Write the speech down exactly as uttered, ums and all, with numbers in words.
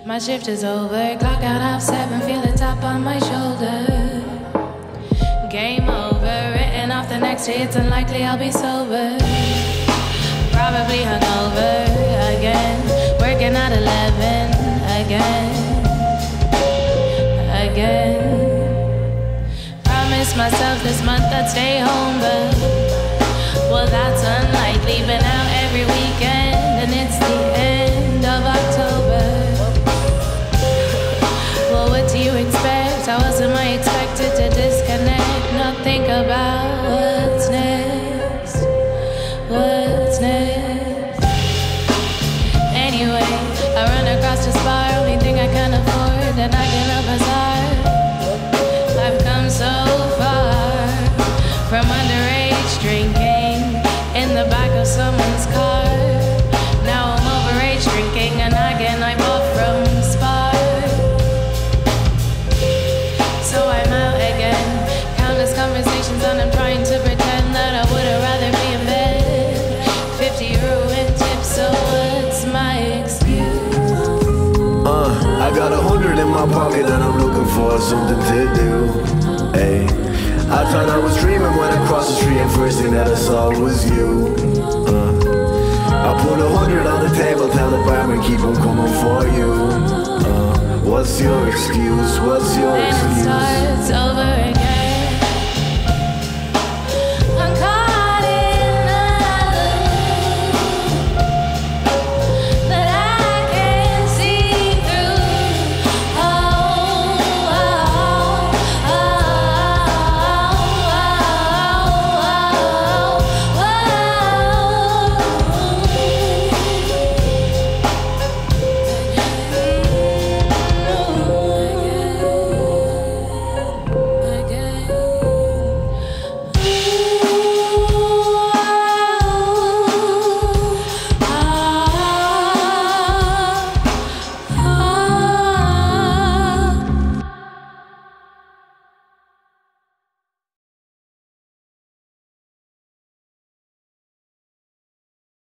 My shift is over, clock out half seven, feel the top on my shoulder. Game over, written off the next day, it's unlikely I'll be sober. Probably hungover again, working at eleven again, again. Promised myself this month I'd stay home, but well, that's unlikely. Been out every weekend, and it's the end of October. Well, what do you expect? How else am I expected to disconnect? Not think about what's next. What's next? Anyway, I run across this bar, only thing I can afford, and I get a bazaar. I've come so far from underage drinking in the back of someone's car. Now I'm overage drinking and again I bought from Spar. So I'm out again, countless conversations and I'm trying to pretend that I would've rather be in bed. Fifty ruined tips, so what's my excuse? Uh, I got a hundred in my pocket and I'm looking for something to do. Hey, I thought I was dreaming when I crossed the street and first thing that I saw was you. Uh, I put a hundred on the table, tell the barman keep on coming for you. Uh, what's your excuse? What's your Then it excuse? starts over again.